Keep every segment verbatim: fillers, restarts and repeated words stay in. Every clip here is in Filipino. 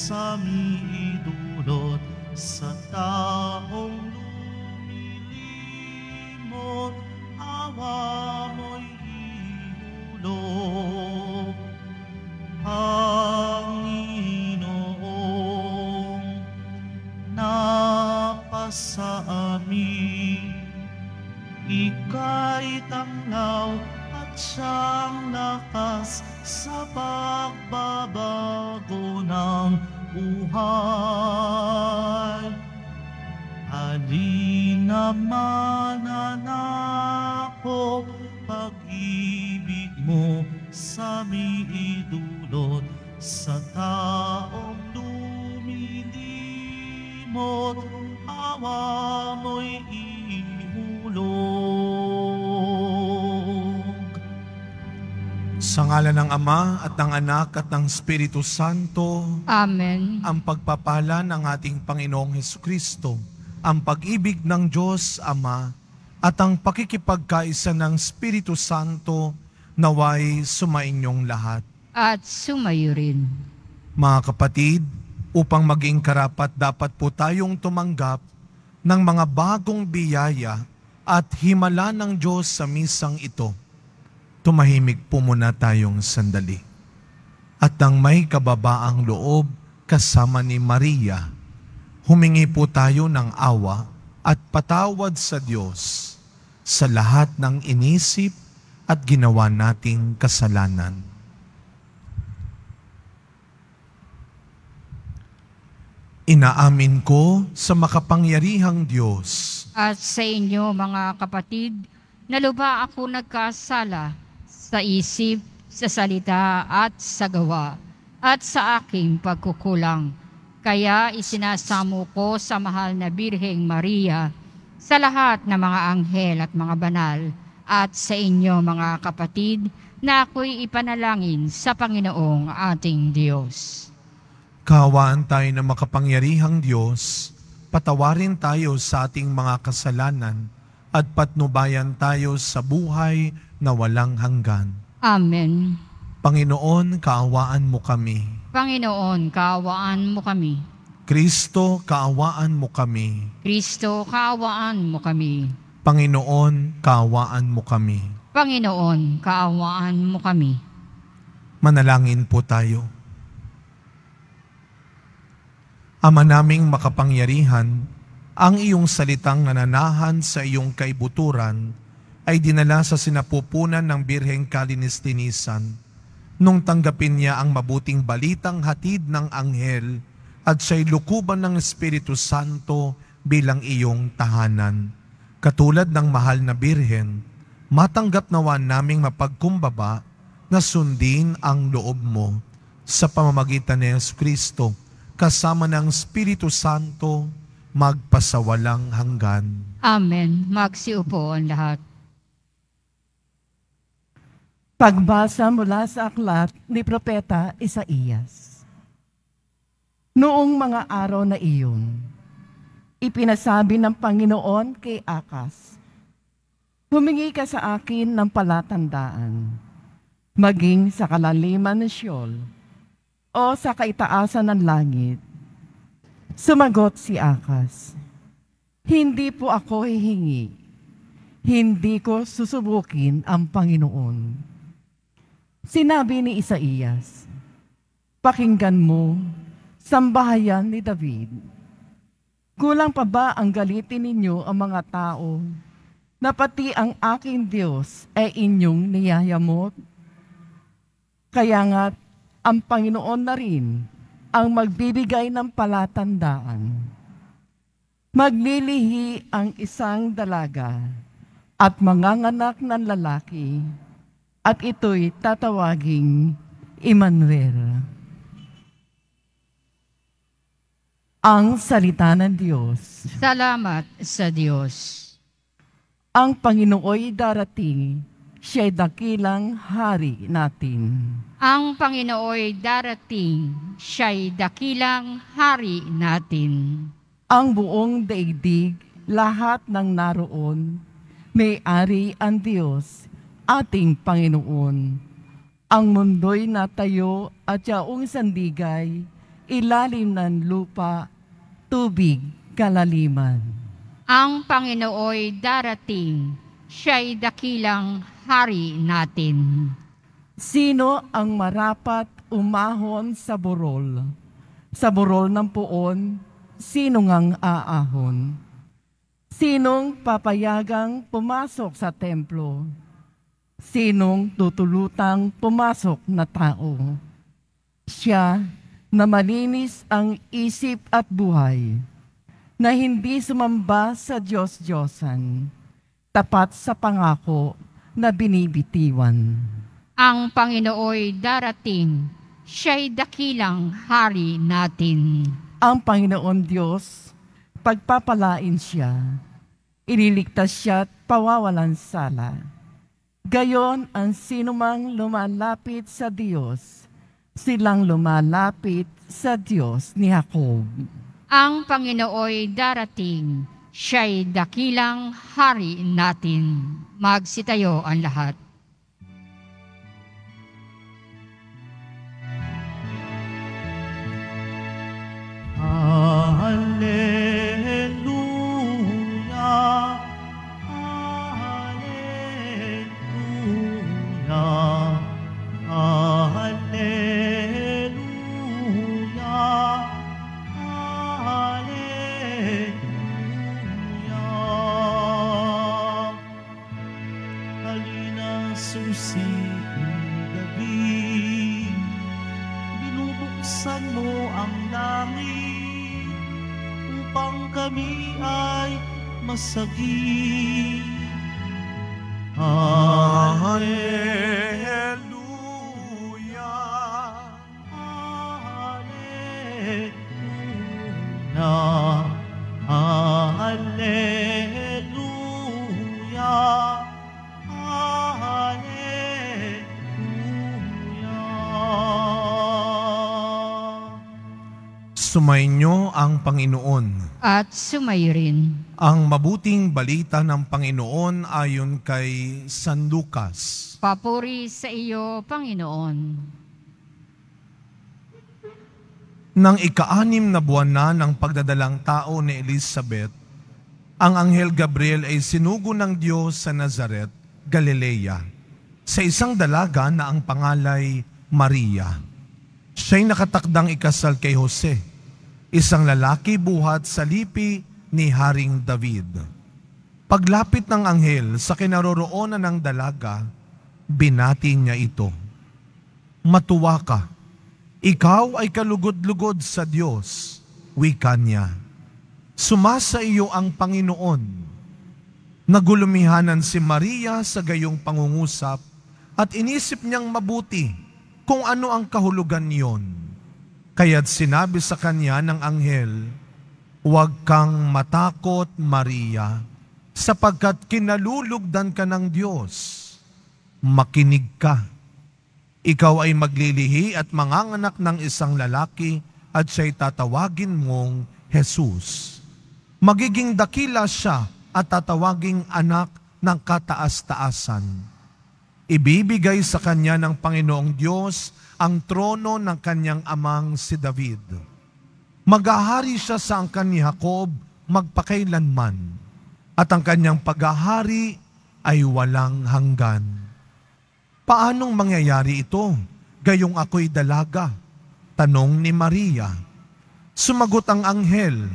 sa midulot sa taong lumilimot, awa mo'y ihulog. Panginoong napasa amin, ika'y tanglaw at siyang lakas sa pagbabago ng buhay. Halina mananako, pag-ibig mo sa midulot sa taong lumilimot, awa mo'y ihulog. Sa ngalan ng Ama at ng Anak at ng Espiritu Santo. Amen. Ang pagpapala ng ating Panginoong Hesukristo, ang pag-ibig ng Diyos Ama, at ang pakikipagkaisa ng Espiritu Santo naway sumainyong lahat. At sumayo rin. Mga kapatid, upang maging karapat dapat po tayong tumanggap ng mga bagong biyaya at himala ng Diyos sa misang ito. Tumahimik po muna tayong sandali. At nang may kababaang loob kasama ni Maria, humingi po tayo ng awa at patawad sa Diyos sa lahat ng inisip at ginawa nating kasalanan. Inaamin ko sa makapangyarihang Diyos At sa inyo mga kapatid, na lubha ako nagkasala sa isip, sa salita at sa gawa, at sa aking pagkukulang. Kaya isinasamo ko sa mahal na Birheng Maria, sa lahat ng mga anghel at mga banal, at sa inyo mga kapatid, na ako'y ipanalangin sa Panginoong ating Diyos. Kaawaan tayo ng makapangyarihang Diyos, patawarin tayo sa ating mga kasalanan, at patnubayan tayo sa buhay na walang hanggan. Amen. Panginoon, kaawaan mo kami. Panginoon, kaawaan mo kami. Kristo, kaawaan mo kami. Kristo, kaawaan mo kami. Panginoon, kaawaan mo kami. Panginoon, kaawaan mo kami. Manalangin po tayo. Ama naming makapangyarihan, ang iyong salitang nananahan sa iyong kaibuturan ay dinala sa sinapupunan ng Birheng Kalinistinisan nung tanggapin niya ang mabuting balitang hatid ng anghel at siya'y lukuban ng Espiritu Santo bilang iyong tahanan. Katulad ng mahal na Birhen, matanggap nawa naming mapagkumbaba na sundin ang loob mo sa pamamagitan ni Jesucristo, kasama ng Espiritu Santo, magpasawalang hanggan. Amen. Magsiupo ang lahat. Pagbasa mula sa aklat ni Propeta Isaías. Noong mga araw na iyon, ipinasabi ng Panginoon kay Akas, "Humingi ka sa akin ng palatandaan, maging sa kalaliman ng Sheol o sa kaitaasan ng langit." Sumagot si Akas, "Hindi po ako hihingi. Hindi ko susubukin ang Panginoon." Sinabi ni Isaías, "Pakinggan mo, sambahayan ni David. Kulang pa ba ang galitin ninyo ang mga tao na pati ang aking Diyos ay inyong niyayamot? Kaya nga't ang Panginoon na rin ang magbibigay ng palatandaan. Maglilihi ang isang dalaga at manganganak ng lalaki, at ito'y tatawaging Emmanuel." Ang salita ng Diyos. Salamat sa Diyos. Ang Panginooy darating, siya'y dakilang hari natin. Ang Panginooy darating, siya'y dakilang hari natin. Ang buong daigdig, lahat ng naroon, may-ari ang Diyos, ating Panginoon. Ang mundo'y natayo at yaong sandigay, ilalim ng lupa, tubig, kalaliman. Ang Panginooy darating, siya'y dakilang hari natin. Sino ang marapat umahon sa burol? Sa burol ng puon, sino ngang aahon? Sinong papayagang pumasok sa templo? Sinong tutulutang pumasok na tao? Siya na malinis ang isip at buhay, na hindi sumamba sa Diyos-Diyosan, tapat sa pangako na binibitiwan. Ang Panginooy darating, siya'y dakilang hari natin. Ang Panginoon Diyos, pagpapalain siya, ililigtas siya at pawawalan sala. Gayon ang sinumang lumalapit sa Diyos, silang lumalapit sa Diyos ni Jacob. Ang Panginooy darating, siya'y dakilang hari natin. Magsitayo ang lahat. Hallelujah, Hallelujah, Hallelujah, Hallelujah. Halina susing gabi, binubuksan mo ang langit upang kami ay masagip. Hallelujah, Hallelujah, Hallelujah, Hallelujah. Sumainyo ang Panginoon. At sumayo rin. Ang mabuting balita ng Panginoon ayon kay San Lucas. Papuri sa iyo, Panginoon. Nang ika-anim na buwan na ng pagdadalang tao ni Elizabeth, ang Anghel Gabriel ay sinugo ng Diyos sa Nazaret, Galilea, sa isang dalaga na ang pangalay Maria. Siya'y nakatakdang ikasal kay Jose, isang lalaki buhat sa lipi ni Haring David. Paglapit ng anghel sa kinaroroonan ng dalaga, binati niya ito. Matuwa ka, ikaw ay kalugod-lugod sa Diyos, wika niya. Sumasa iyo ang Panginoon. Nagulumihanan si Maria sa gayong pangungusap at inisip niyang mabuti kung ano ang kahulugan niyon. Kaya't sinabi sa kanya ng anghel, huwag kang matakot, Maria, sapagkat kinalulugdan ka ng Diyos. Makinig ka. Ikaw ay maglilihi at manganganak ng isang lalaki at siya'y tatawagin mong Jesus. Magiging dakila siya at tatawaging anak ng kataas-taasan. Ibibigay sa kanya ng Panginoong Diyos ang trono ng kanyang amang si David. Maghahari siya sa angkan ni Jacob magpakailanman, at ang kanyang paghahari ay walang hanggan. Paanong mangyayari ito, gayong ako'y dalaga? Tanong ni Maria. Sumagot ang anghel,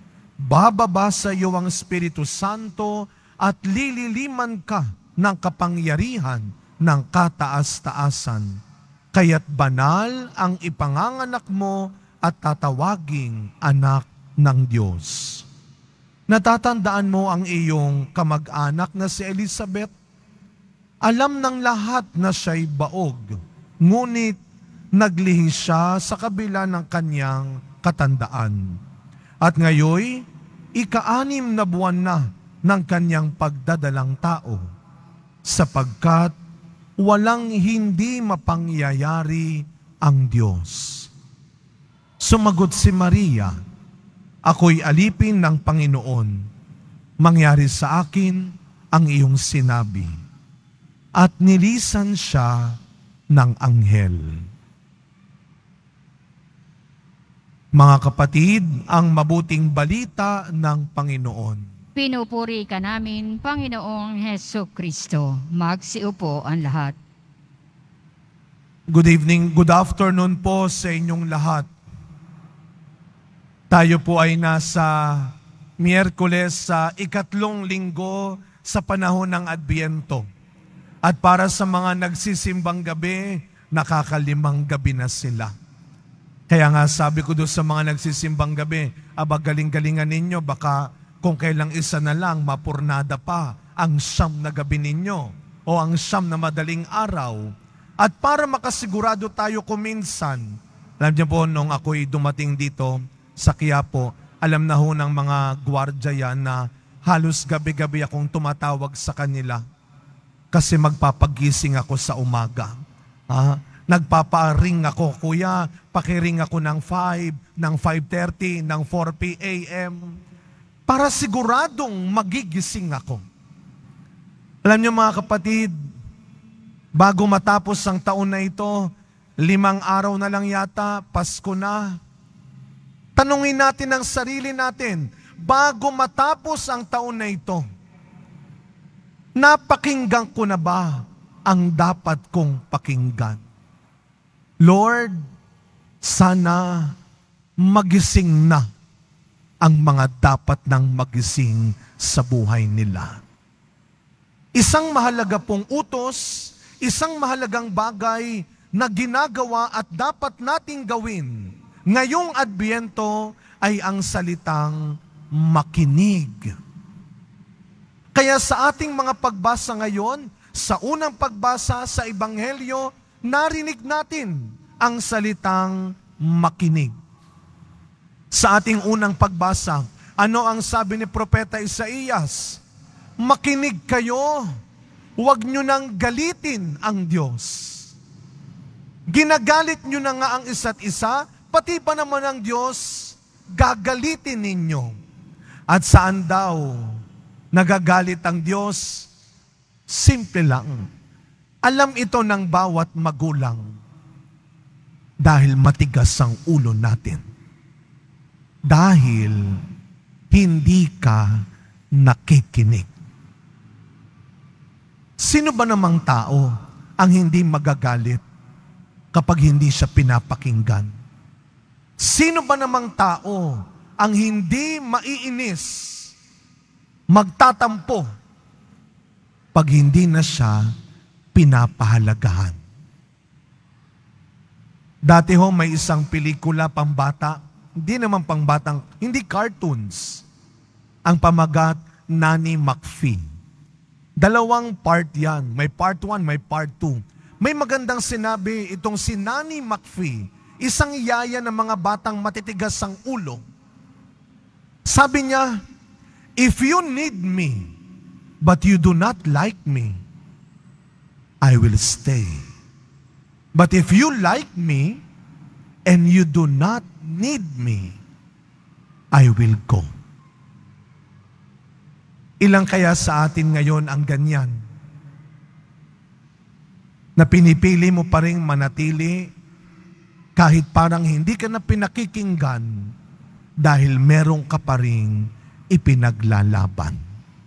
bababa sa iyo ang Espiritu Santo at lililiman ka ng kapangyarihan ng kataas-taasan. Kaya't banal ang ipanganganak mo at tatawaging anak ng Diyos. Natatandaan mo ang iyong kamag-anak na si Elizabeth? Alam ng lahat na siya'y baog, ngunit naglihi siya sa kabila ng kanyang katandaan. At ngayoy, ika-anim na buwan na ng kanyang pagdadalang tao, sapagkat walang hindi mapangyayari ang Diyos. Sumagot si Maria, ako'y alipin ng Panginoon. Mangyari sa akin ang iyong sinabi. At nilisan siya ng anghel. Mga kapatid, ang mabuting balita ng Panginoon. Pinupuri ka namin, Panginoong Heso Kristo. Magsiupo ang lahat. Good evening, good afternoon po sa inyong lahat. Tayo po ay nasa Miyerkules sa ikatlong linggo sa panahon ng Adbyento. At para sa mga nagsisimbang gabi, nakakalimang gabi na sila. Kaya nga sabi ko doon sa mga nagsisimbang gabi, aba galing-galingan ninyo, baka kung kailang isa na lang, mapurnada pa ang siyam na gabi ninyo o ang siyam na madaling araw. At para makasigurado tayo kuminsan, alam niyo po, nung ako'y dumating dito sa Quiapo, alam na ho ng mga gwardya yan na halos gabi-gabi akong tumatawag sa kanila kasi magpapagising ako sa umaga. Ah, nagpaparing ako, kuya, pakiring ako ng five, ng five thirty, ng four p m para siguradong magigising ako. Alam niyo mga kapatid, bago matapos ang taon na ito, limang araw na lang yata, Pasko na. Tanungin natin ang sarili natin, bago matapos ang taon na ito, napakinggan ko na ba ang dapat kong pakinggan? Lord, sana magising na ang mga dapat nang magising sa buhay nila. Isang mahalaga pong utos, isang mahalagang bagay na ginagawa at dapat nating gawin ngayong Adbyento ay ang salitang makinig. Kaya sa ating mga pagbasa ngayon, sa unang pagbasa sa Ebanghelyo, narinig natin ang salitang makinig. Sa ating unang pagbasa, ano ang sabi ni Propeta Isaías? Makinig kayo, huwag nyo nang galitin ang Diyos. Ginagalit nyo na nga ang isa't isa, pati pa naman ang Diyos, gagalitin ninyo. At saan daw nagagalit ang Diyos? Simple lang. Alam ito ng bawat magulang dahil matigas ang ulo natin. Dahil hindi ka nakikinig. Sino ba namang tao ang hindi magagalit kapag hindi siya pinapakinggan? Sino ba namang tao ang hindi maiinis, magtatampo pag hindi na siya pinapahalagahan? Dati ho may isang pelikula pambata, hindi naman pangbatang, hindi cartoons. Ang pamagat, Nanny McPhee. Dalawang part yan. May part one, may part two. May magandang sinabi itong si Nanny McPhee, isang yaya ng mga batang matitigas ang ulo. Sabi niya, if you need me, but you do not like me, I will stay. But if you like me, and you do not need me, I will go. Ilang kaya sa atin ngayon ang ganyan? Na pinipili mo pa rin manatili kahit parang hindi ka na pinakikinggan dahil meron ka pa rin ipinaglalaban.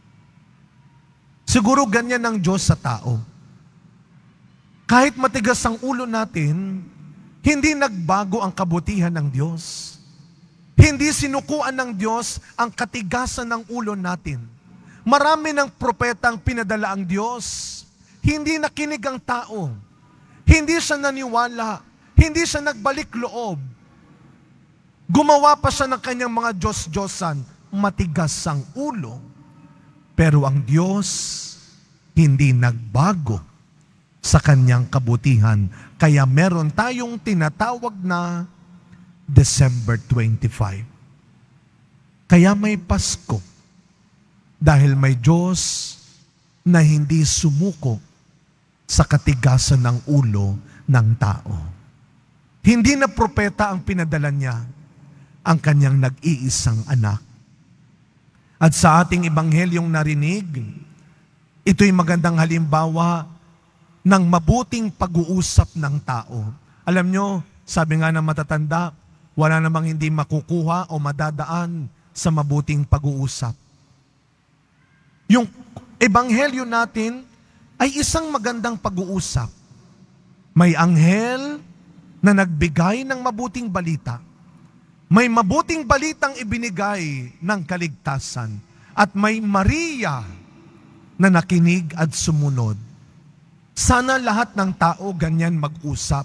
Siguro ganyan ang Diyos sa tao. Kahit matigas ang ulo natin, hindi nagbago ang kabutihan ng Diyos. Hindi sinukuan ng Diyos ang katigasan ng ulo natin. Marami ng propetang pinadala ang Diyos. Hindi nakinig ang tao. Hindi siya naniwala. Hindi siya nagbalik loob. Gumawa pa siya ng kanyang mga Diyos-Diyosan. Matigas ang ulo. Pero ang Diyos, hindi nagbago sa kanyang kabutihan. Kaya meron tayong tinatawag na December twenty-five. Kaya may Pasko. Dahil may Diyos na hindi sumuko sa katigasan ng ulo ng tao. Hindi na propeta ang pinadala niya, ang kanyang nag-iisang anak. At sa ating ebanghelyong narinig, ito'y magandang halimbawa ng mabuting pag-uusap ng tao. Alam nyo, sabi nga ng matatanda, wala namang hindi makukuha o madadaan sa mabuting pag-uusap. Yung ebanghelyo natin ay isang magandang pag-uusap. May anghel na nagbigay ng mabuting balita. May mabuting balitang ibinigay ng kaligtasan. At may Maria na nakinig at sumunod. Sana lahat ng tao ganyan mag-usap.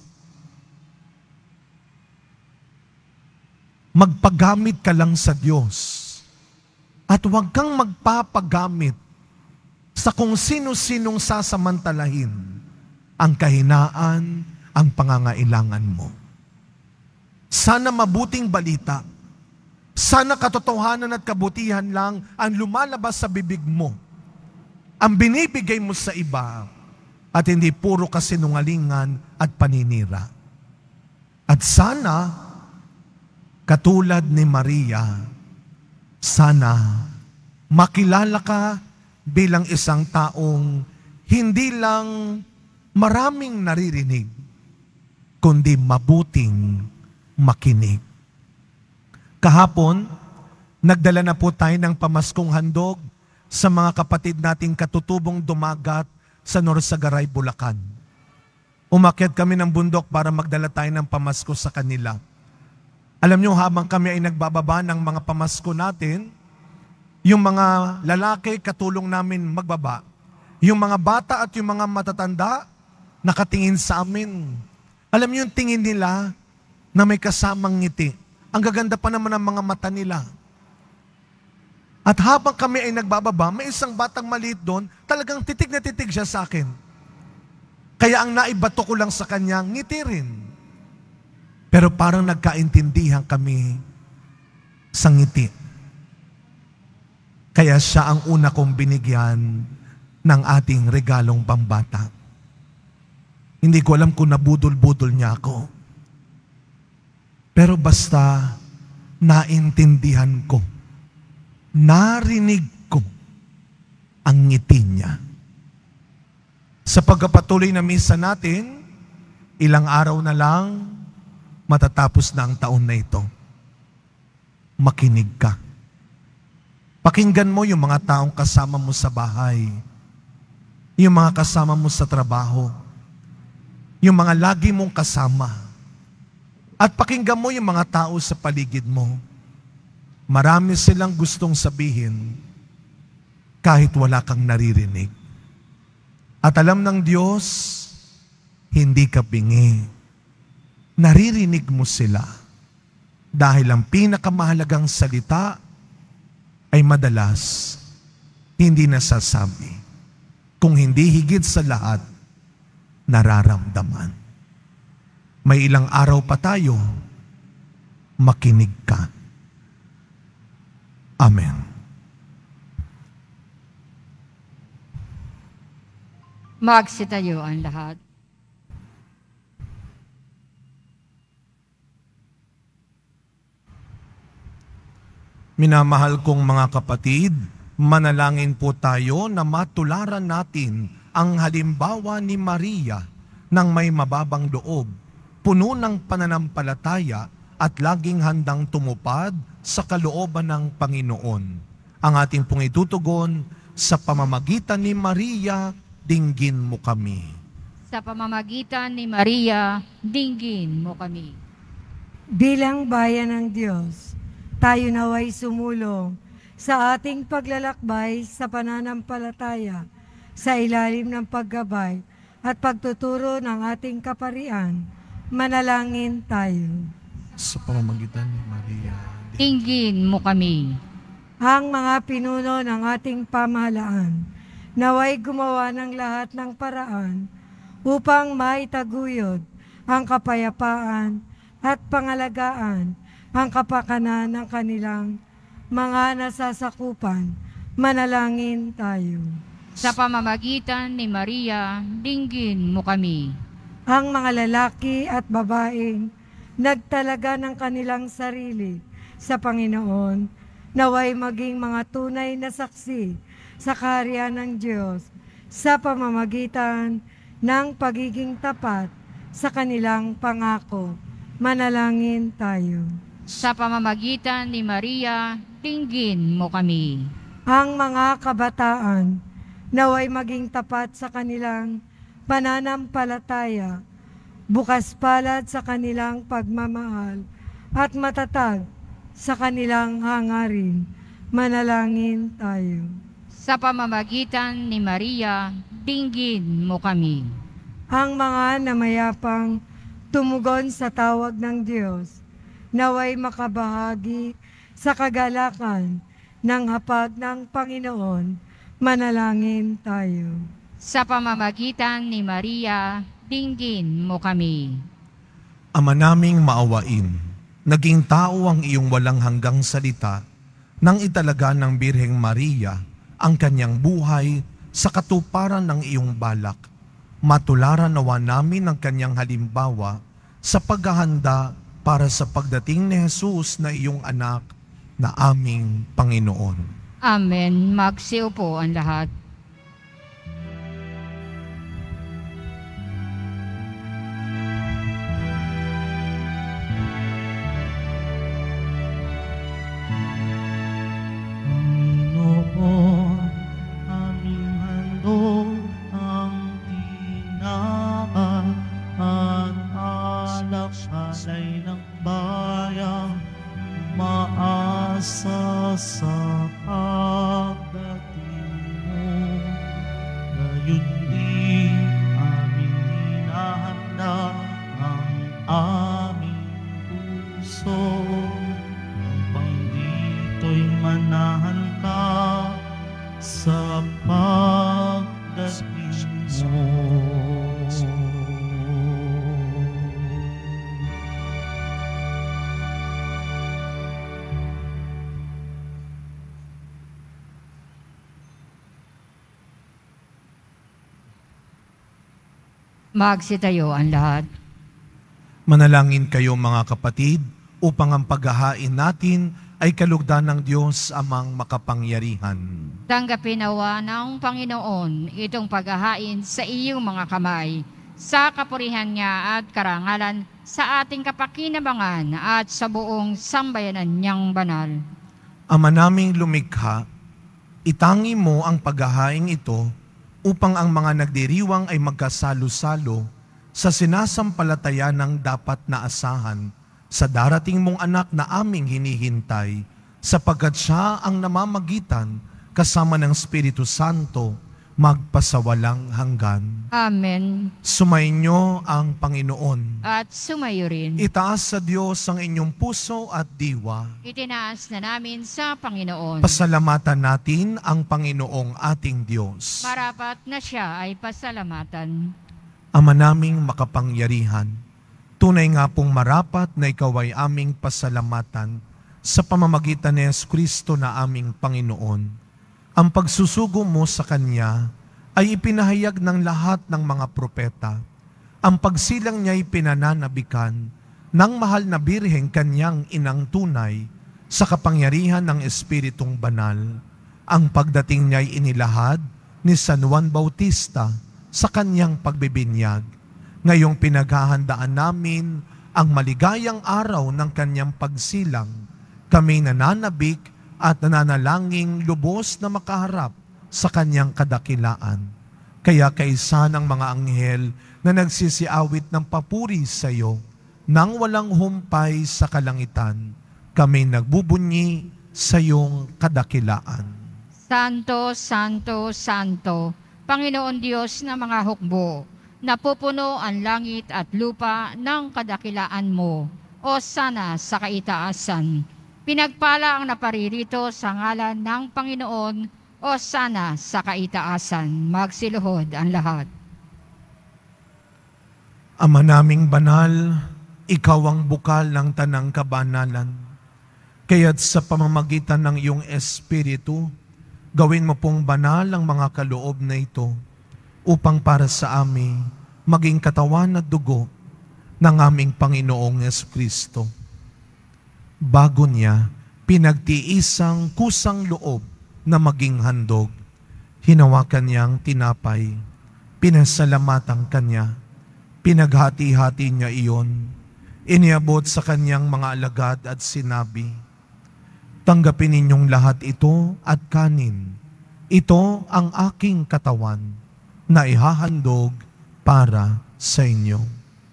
Magpagamit ka lang sa Diyos. At huwag kang magpapagamit sa kung sino-sinong sasamantalahin ang kahinaan, ang pangangailangan mo. Sana mabuting balita, sana katotohanan at kabutihan lang ang lumalabas sa bibig mo, ang binibigay mo sa iba, at hindi puro kasinungalingan at paninira. At sana, katulad ni Maria, sana makilala ka bilang isang taong hindi lang maraming naririnig, kundi mabuting makinig. Kahapon, nagdala na po tayo ng pamaskong handog sa mga kapatid nating katutubong dumagat sa Norsagaray, Bulacan. Umakyat kami ng bundok para magdala tayo ng pamasko sa kanila. Alam nyo, habang kami ay nagbababa ng mga pamasko natin, yung mga lalaki katulong namin magbaba, yung mga bata at yung mga matatanda nakatingin sa amin. Alam nyo yung tingin nila na may kasamang ngiti. Ang gaganda pa naman ng mga mata nila. At habang kami ay nagbababa, may isang batang maliit doon, talagang titig na titig siya sa akin. Kaya ang naibato ko lang sa kanya, ngiti rin. Pero parang nagkaintindihan kami sa ngiti. Kaya siya ang una kong binigyan ng ating regalong pambata. Hindi ko alam kung nabudol-budol niya ako. Pero basta naintindihan ko, narinig ko ang ngiti niya. Sa pagpapatuloy na misa natin, ilang araw na lang matatapos na ang taon na ito. Makinig ka. Pakinggan mo yung mga taong kasama mo sa bahay, yung mga kasama mo sa trabaho, yung mga lagi mong kasama. At pakinggan mo yung mga tao sa paligid mo. Marami silang gustong sabihin kahit wala kang naririnig. At alam ng Diyos, hindi ka bingi. Naririnig mo sila dahil ang pinakamahalagang salita ay madalas hindi nasasabi. Kung hindi higit sa lahat, nararamdaman. May ilang araw pa tayo, makinig ka. Amen. Magsitayo ang lahat. Minamahal kong mga kapatid, manalangin po tayo na matularan natin ang halimbawa ni Maria ng may mababang loob, puno ng pananampalataya at laging handang tumupad sa kalooban ng Panginoon. Ang ating pong itutugon, sa pamamagitan ni Maria, dinggin mo kami. Sa pamamagitan ni Maria, dinggin mo kami. Bilang bayan ng Diyos, tayo naway sumulong sa ating paglalakbay sa pananampalataya, sa ilalim ng paggabay at pagtuturo ng ating kaparian. Manalangin tayo. Sa pamamagitan ni Maria, Dinggin mo kami. Ang mga pinuno ng ating pamahalaan, naway gumawa ng lahat ng paraan upang maitaguyod ang kapayapaan at pangalagaan ang kapakanan ng kanilang mga nasasakupan. Manalangin tayo. Sa pamamagitan ni Maria, dinggin mo kami. Ang mga lalaki at babaeng nagtalaga ng kanilang sarili sa Panginoon, naway maging mga tunay na saksi sa kaharian ng Diyos sa pamamagitan ng pagiging tapat sa kanilang pangako. Manalangin tayo. Sa pamamagitan ni Maria, dinggin mo kami. Ang mga kabataan, naway maging tapat sa kanilang pananampalataya, bukas palad sa kanilang pagmamahal, at matatag sa kanilang hangarin. Manalangin tayo. Sa pamamagitan ni Maria, dinggin mo kami. Ang mga namayapang tumugon sa tawag ng Diyos, naway makabahagi sa kagalakan ng hapag ng Panginoon. Manalangin tayo. Sa pamamagitan ni Maria, dinggin mo kami. Ama naming maawain, naging tao ang iyong walang hanggang salita nang italaga ng Birheng Maria ang kanyang buhay sa katuparan ng iyong balak. Matularan nawa namin ang kanyang halimbawa sa paghahanda para sa pagdating ni Jesus na iyong anak na aming Panginoon. Amen. Magsiupo ang lahat. Panginoon, aming handog ang tinapay at alak alay ng bayan, maasa sa pagdating mo. Ngayon din aming hinahanda ang aming puso, upang dito'y manahan ka sa pagdating mo. Magsitayo ang lahat. Manalangin kayo mga kapatid upang ang paghahain natin ay kalugdan ng Diyos amang makapangyarihan. Tanggapin nawa ng Panginoon itong paghahain sa iyong mga kamay, sa kapurihan niya at karangalan, sa ating kapakinabangan at sa buong sambayanan niyang banal. Ama naming lumikha, itangi mo ang paghahain ito upang ang mga nagdiriwang ay magkasalo-salo sa sinasampalataya ng dapat na asahan sa darating mong anak na aming hinihintay, sapagkat siya ang namamagitan kasama ng Espiritu Santo magpasawalang hanggan. Amen. Sumainyo ang Panginoon. At sumayo rin. Itaas sa Diyos ang inyong puso at diwa. Itinaas na namin sa Panginoon. Pasalamatan natin ang Panginoong ating Diyos. Marapat na siya ay pasalamatan. Ama naming makapangyarihan, tunay nga pong marapat na ikaw ay aming pasalamatan sa pamamagitan ni Jesucristo na aming Panginoon. Ang pagsusugo mo sa Kanya ay ipinahayag ng lahat ng mga propeta. Ang pagsilang niya ay pinananabikan ng mahal na Birheng Kanyang inang tunay sa kapangyarihan ng Espiritong Banal. Ang pagdating niya ay inilahad ni San Juan Bautista sa kanyang pagbibinyag. Ngayong pinaghahandaan namin ang maligayang araw ng kanyang pagsilang, kami nananabik at nananalangin lubos na makaharap sa kanyang kadakilaan. Kaya kaisa ng mga anghel na nagsisiawit ng papuri sa iyo, nang walang humpay sa kalangitan, kami nagbubunyi sa iyong kadakilaan. Santo, Santo, Santo, Panginoon Diyos na mga hukbo, napupuno ang langit at lupa ng kadakilaan mo, o sana sa kaitaasan. Pinagpala ang naparirito sa ngalan ng Panginoon, o sana sa kaitaasan. Magsiluhod ang lahat. Ama naming banal, ikaw ang bukal ng tanang kabanalan. Kaya't sa pamamagitan ng iyong Espiritu, gawin mo pong banal ang mga kaloob na ito, upang para sa amin maging katawan at dugo ng aming Panginoong Jesucristo. Bago niya, pinagtiisang kusang loob na maging handog. Hinawakan niyang tinapay, pinasalamatan kanya, pinaghati-hati niya iyon, Iniabot sa kanyang mga alagad at sinabi, "Tanggapin ninyong lahat ito at kanin. Ito ang aking katawan na ihahandog para sa inyo."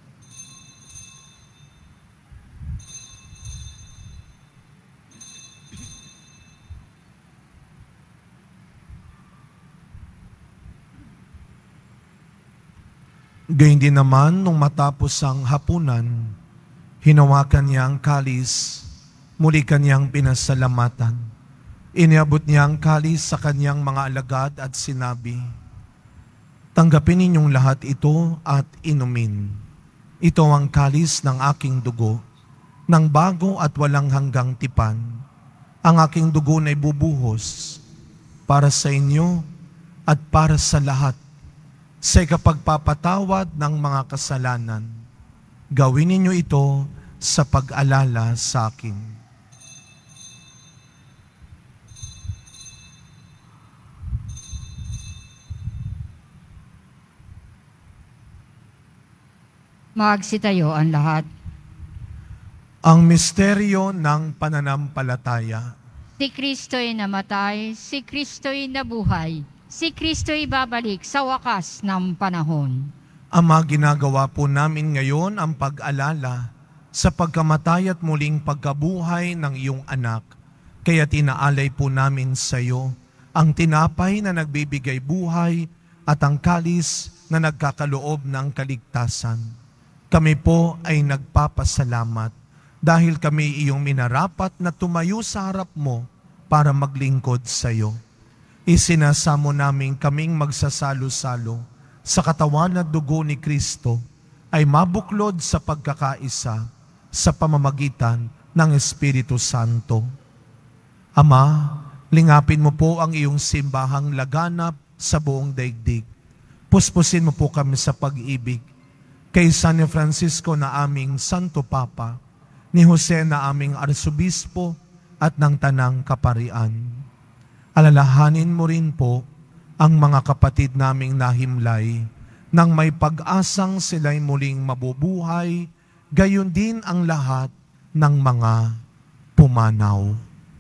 Gayun din naman, nung matapos ang hapunan, hinawakan niya ang kalis, muli kanyang pinasalamatan. Iniabot niya ang kalis sa kanyang mga alagad at sinabi, "Tanggapin ninyong lahat ito at inumin. Ito ang kalis ng aking dugo, ng bago at walang hanggang tipan. Ang aking dugo na ibubuhos para sa inyo at para sa lahat sa ikapagpapatawad ng mga kasalanan. Gawin ninyo ito sa pag-alala sa akin." Magsitayo ang lahat. Ang misteryo ng pananampalataya. Si Kristo'y namatay, si Kristo'y nabuhay, si Kristo'y babalik sa wakas ng panahon. Ama, ginagawa po namin ngayon ang pag-alala sa pagkamatay at muling pagkabuhay ng iyong anak. Kaya tinaalay po namin sa iyo ang tinapay na nagbibigay buhay at ang kalis na nagkakaloob ng kaligtasan. Kami po ay nagpapasalamat dahil kami iyong minarapat na tumayo sa harap mo para maglingkod sa iyo. Isinasamo namin kaming magsasalo-salo sa katawan at dugo ni Kristo ay mabuklod sa pagkakaisa sa pamamagitan ng Espiritu Santo. Ama, lingapin mo po ang iyong simbahang laganap sa buong daigdig. Puspusin mo po kami sa pag-ibig kay San Francisco na aming Santo Papa, ni Jose na aming Arsobispo at ng Tanang Kaparian. Alalahanin mo rin po ang mga kapatid naming nahimlay nang may pag-asang sila'y muling mabubuhay, gayon din ang lahat ng mga pumanaw.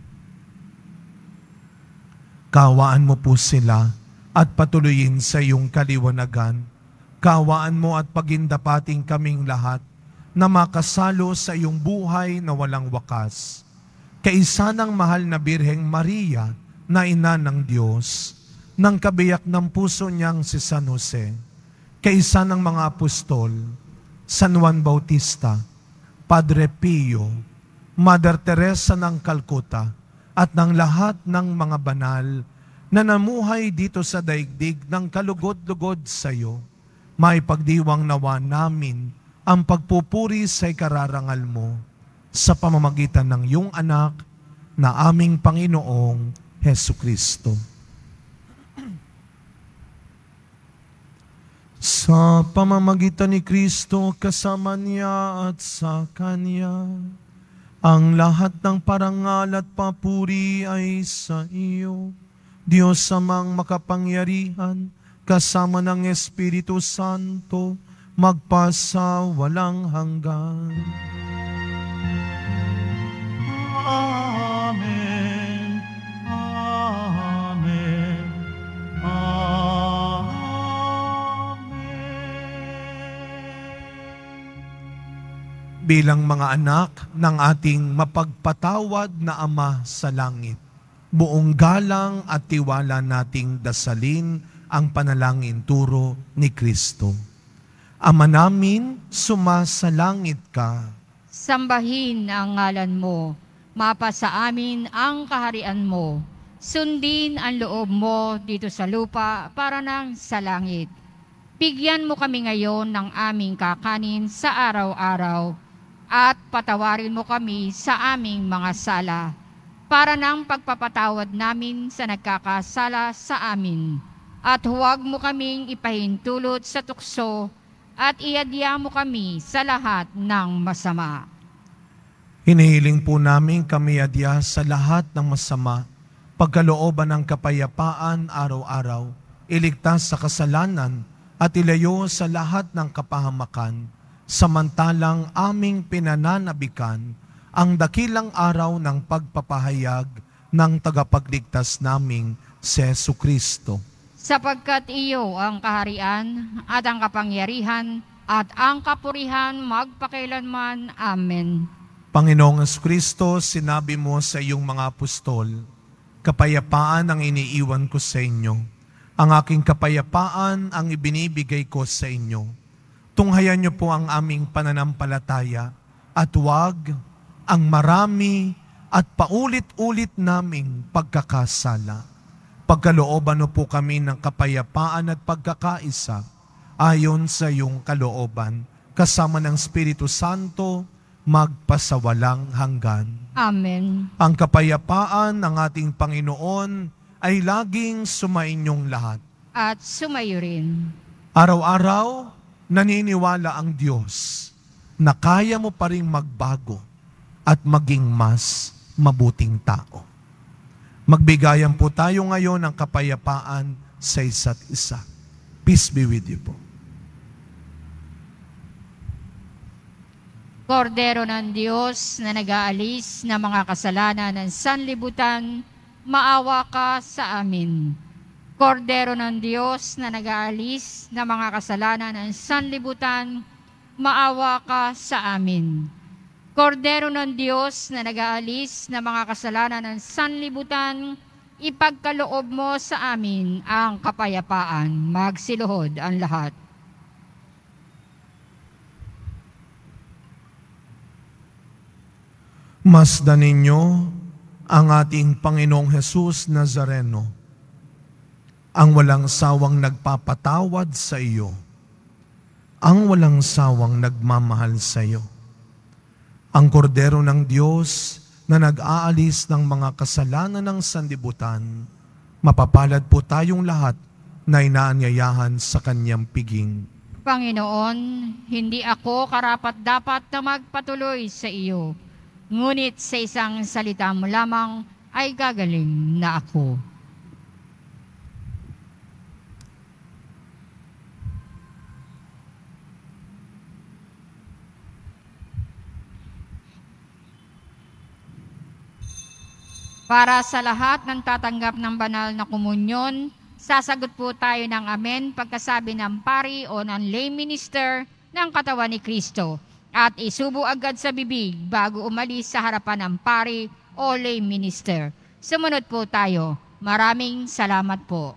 Kawaan mo po sila at patuloyin sa iyong kaliwanagan. Kawaan mo at pagindapating kaming lahat na makasalo sa iyong buhay na walang wakas. Kaisa ng mahal na Birheng Maria na ina ng Diyos, ng kabiyak ng puso niyang si San Jose, kaisa ng mga apostol, San Juan Bautista, Padre Pio, Mother Teresa ng Calcutta, at ng lahat ng mga banal na namuhay dito sa daigdig ng kalugod-lugod sa iyo, maipagdiwang nawa namin ang pagpupuri sa ikararangal mo sa pamamagitan ng iyong anak na aming Panginoong Hesukristo. Sa pamamagitan ni Kristo, kasama niya at sa Kanya, ang lahat ng parangal at papuri ay sa iyo, Diyos amang makapangyarihan, kasama ng Espiritu Santo, magpasa walang hanggan. Amen. Amen. Amen. Bilang mga anak ng ating mapagpatawad na Ama sa langit, buong galang at tiwala nating dasalin ang panalangin turo ni Kristo. Ama namin, sumasalangit ka. Sambahin ang ngalan mo, mapasa amin ang kaharian mo. Sundin ang loob mo dito sa lupa para nang sa langit. Bigyan mo kami ngayon ng aming kakanin sa araw-araw at patawarin mo kami sa aming mga sala para nang pagpapatawad namin sa nagkakasala sa amin. At huwag mo kaming ipahintulot sa tukso at iadya mo kami sa lahat ng masama. Hinihiling po namin kami adya sa lahat ng masama, pagkalooban ng kapayapaan araw-araw, iligtas sa kasalanan at ilayo sa lahat ng kapahamakan, samantalang aming pinananabikan ang dakilang araw ng pagpapahayag ng tagapagligtas naming si Jesucristo. Sapagkat iyo ang kaharian at ang kapangyarihan at ang kapurihan magpakailanman. Amen. Panginoong Jesucristo, sinabi mo sa iyong mga apostol, kapayapaan ang iniiwan ko sa inyo. Ang aking kapayapaan ang ibinibigay ko sa inyo. Tunghayan niyo po ang aming pananampalataya at huwag ang marami at paulit-ulit naming pagkakasala. Pagkalooban mo po kami ng kapayapaan at pagkakaisa ayon sa iyong kalooban, kasama ng Espiritu Santo, magpasawalang hanggan. Amen. Ang kapayapaan ng ating Panginoon ay laging sumainyong lahat. At sumayo rin. Araw-araw, naniniwala ang Diyos na kaya mo pa rin magbago at maging mas mabuting tao. Magbigayan po tayo ngayon ng kapayapaan sa isa't isa. Peace be with you po. Kordero ng Diyos na nag-aalis ng mga kasalanan ng sanlibutan, maawa ka sa amin. Kordero ng Diyos na nag-aalis ng mga kasalanan ng sanlibutan, maawa ka sa amin. Kordero ng Diyos na nag-aalis ng mga kasalanan ng sanlibutan, ipagkaloob mo sa amin ang kapayapaan. Magsiluhod ang lahat. Masdan ninyo ang ating Panginoong Jesus Nazareno, ang walang sawang nagpapatawad sa iyo, ang walang sawang nagmamahal sa iyo, ang kordero ng Diyos na nag-aalis ng mga kasalanan ng sanlibutan. Mapapalad po tayong lahat na inaanyayahan sa kanyang piging. Panginoon, hindi ako karapat-dapat na magpatuloy sa iyo, ngunit sa isang salita mo lamang ay gagaling na ako. Para sa lahat ng tatanggap ng banal na komunyon, sasagot po tayo ng amen pagkasabi ng pari o ng lay minister ng katawan ni Kristo at isubo agad sa bibig bago umalis sa harapan ng pari o lay minister. Sumunod po tayo. Maraming salamat po.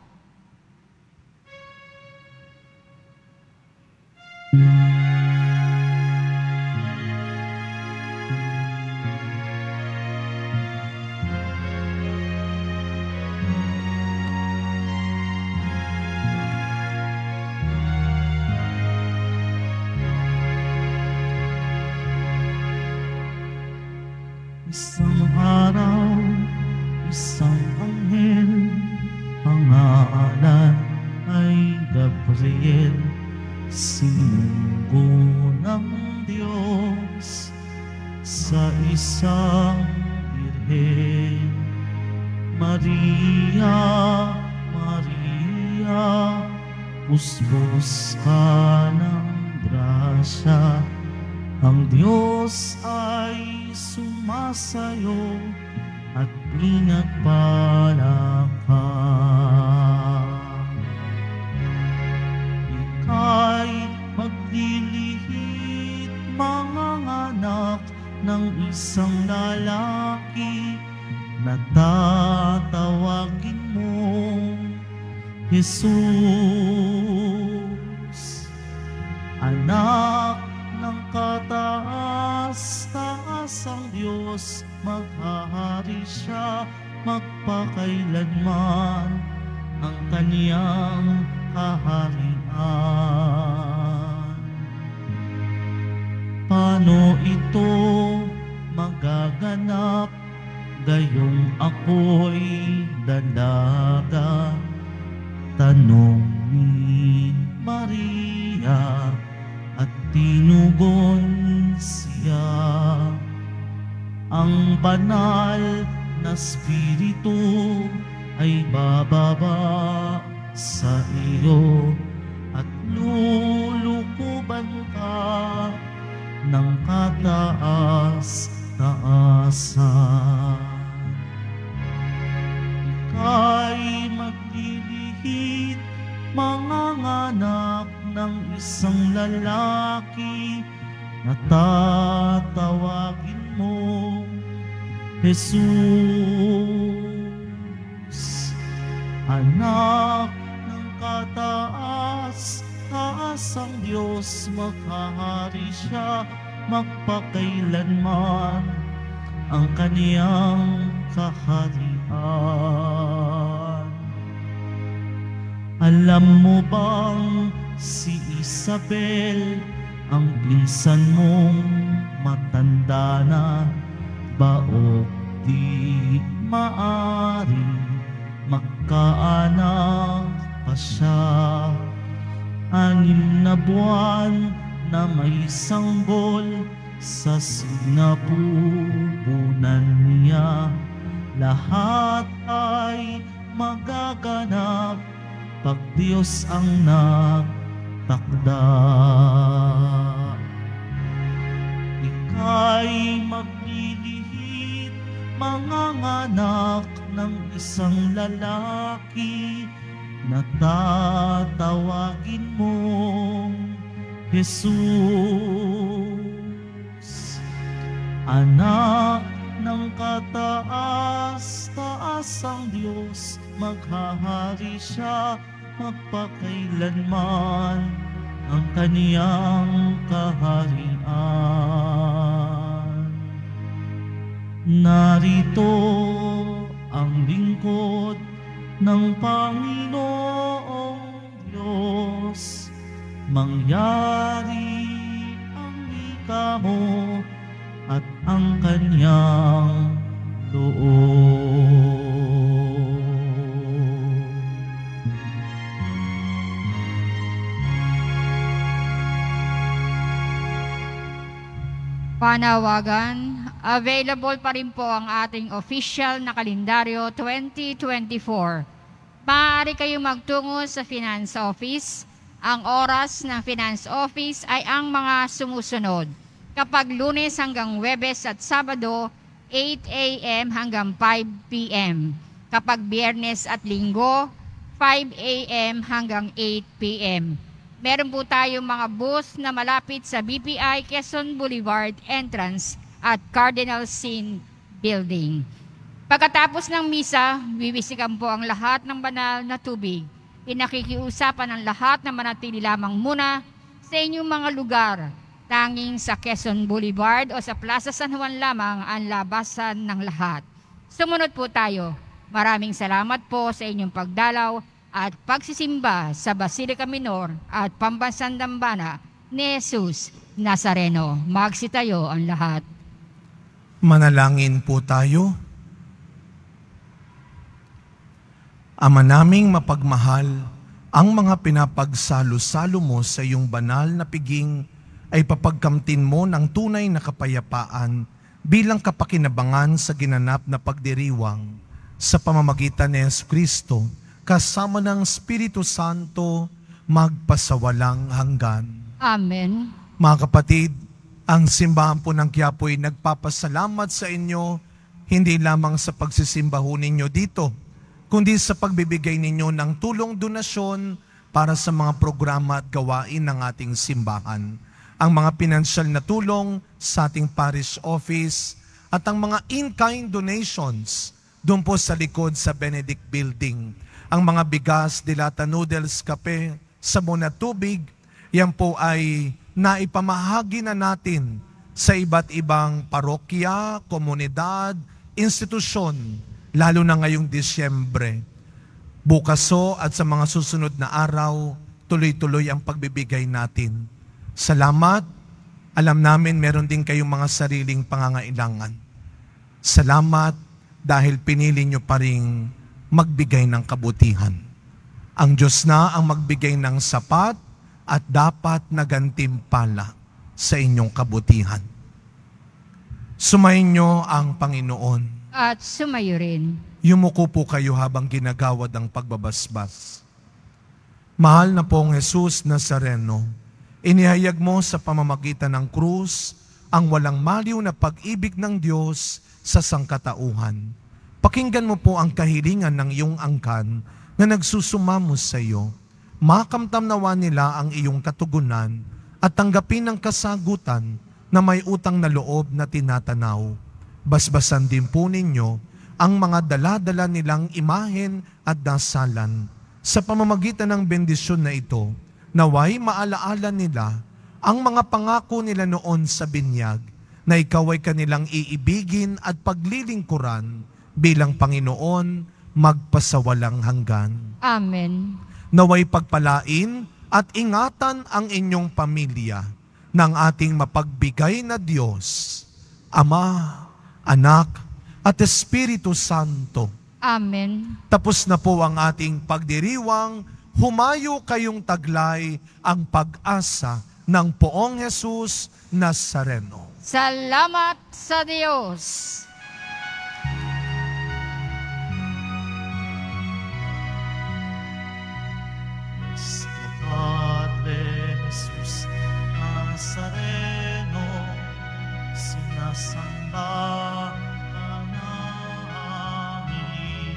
Isang araw, isang anghel, pangalan ay Gabriel, sinugo ng Diyos sa isang birhen. Maria, Maria, puspos ka ng grasya, ang Diyos ay sumasayo at pinagpala ka. Ika'y maglilihit, manganganak ng isang lalaki na tatawagin mo Jesus, anak ng kataas-taas ang Diyos, maghahari siya magpakailanman ang kaniyang kaharian. Paano ito magaganap? Gayong ako'y dalaga, tanong ni Maria at tinugon siya. Ang banal na spiritu ay bababa sa iyo at lulukuban Pinagkalooban ka ng kataas-taasan. Ika'y maglilihit, manganganak ng isang lalaki na tatawagin mo Jesus. Anak ng kataas-taasang Diyos, maghahari siya magpakailanman ang kaniyang kaharian. Alam mo bang si Isabel, ang pinsan mong matanda na, baok di maaring magkaanak pa siya. Anim na buwan na may sanggol sa sinapupunan niya, lahat ay magaganap pag Diyos ang nagtakda. Ika'y maglilihit, manganganak ng isang lalaki na tatawagin mong Jesus. Anak ng kataas-taasang Diyos, maghahari siya magpakailanman ang kaniyang kaharian. Narito ang lingkod ng Panginoong Diyos, mangyari ang wika mo at ang kaniyang loob. Panawagan, available pa rin po ang ating official na kalendaryo twenty twenty-four. Maaari kayong magtungo sa Finance Office. Ang oras ng Finance Office ay ang mga sumusunod. Kapag Lunes hanggang Huwebes at Sabado, eight a m hanggang five p m Kapag Biyernes at Linggo, five a m hanggang eight p m Meron po tayong mga booth na malapit sa B P I Quezon Boulevard entrance at Cardinal Sin Building. Pagkatapos ng misa, wiwisikan po ang lahat ng banal na tubig. Pinakikiusapan ang lahat na manatili lamang muna sa inyong mga lugar. Tanging sa Quezon Boulevard o sa Plaza San Juan lamang ang labasan ng lahat. Sumunod po tayo. Maraming salamat po sa inyong pagdalaw at pagsisimba sa Basilica Minor at Pambansang Dambana ni Jesus Nazareno. Magsitayo ang lahat. Manalangin po tayo. Ama naming mapagmahal, ang mga pinapagsalo-salo mo sa iyong banal na piging ay papagkamtin mo ng tunay na kapayapaan bilang kapakinabangan sa ginanap na pagdiriwang sa pamamagitan ni Jesucristo, kasama ng Espiritu Santo, magpasawalang hanggan. Amen. Mga kapatid, ang simbahan po ng Quiapo ay nagpapasalamat sa inyo, hindi lamang sa pagsisimbaho ninyo dito, kundi sa pagbibigay ninyo ng tulong donasyon para sa mga programa at gawain ng ating simbahan. Ang mga pinansyal na tulong sa ating parish office at ang mga in-kind donations doon po sa likod sa Benedict Building. Ang mga bigas, dilata, noodles, kape, sabon at tubig, yan po ay naipamahagi na natin sa iba't ibang parokya, komunidad, institusyon, lalo na ngayong Disyembre. Bukaso at sa mga susunod na araw, tuloy-tuloy ang pagbibigay natin. Salamat. Alam namin meron din kayong mga sariling pangangailangan. Salamat dahil pinili nyo pa rin magbigay ng kabutihan. Ang Diyos na ang magbigay ng sapat at dapat na gantimpala sa inyong kabutihan. Sumayin nyo ang Panginoon. At sumayo rin. Yumuko po kayo habang ginagawad ang pagbabasbas. Mahal na pong Jesus Nazareno, Inihayag mo sa pamamagitan ng krus ang walang maliw na pag-ibig ng Diyos sa sangkatauhan. Pakinggan mo po ang kahilingan ng iyong angkan na nagsusumamo sa iyo. Makamtam nawa nila ang iyong katugunan at tanggapin ang kasagutan na may utang na loob na tinatanaw. Basbasan din po ninyo ang mga dala-dala nilang imahen at dasalan. Sa pamamagitan ng bendisyon na ito, naway maalaala nila ang mga pangako nila noon sa binyag na ikaw ay kanilang iibigin at paglilingkuran bilang Panginoon magpasawalang hanggan. Amen. Naway pagpalain at ingatan ang inyong pamilya ng ating mapagbigay na Diyos, Ama, Anak, at Espiritu Santo. Amen. Tapos na po ang ating pagdiriwang, humayo kayong taglay ang pag-asa ng Poong Jesus Nazareno. Salamat sa Diyos. Padre Jesus Nazareno, sinasamba ka namin,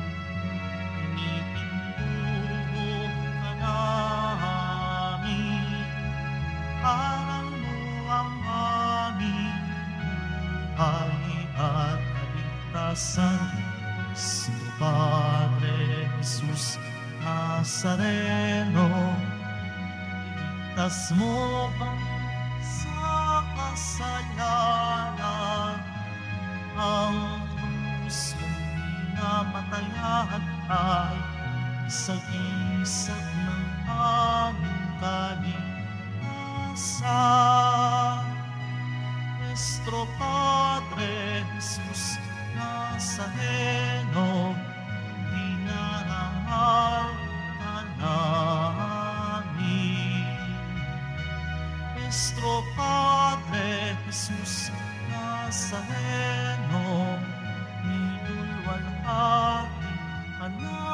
pinipinduho ka namin, parang mo ang aming buhay at kaligtasan. Santo Padre Jesus Nazareno, iligtas mo kami sa kasalanan. Ang krus mong pinamatayan ay isag-isag ng aming kaligtasan. Nuestro Padre Jesus Nazareno, dinarangal ka namin. Nuestro Padre Jesus Nazareno, nilulwalhati ka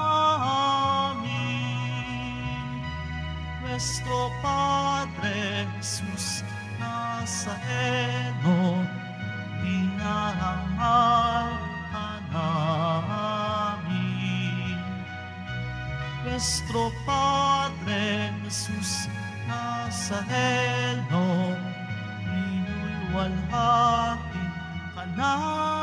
namin. Nuestro Padre Jesus Nazareno, dinarangal ka namin. Nuestro Padre Jesus Nazareno, nilulwalhati ka namin.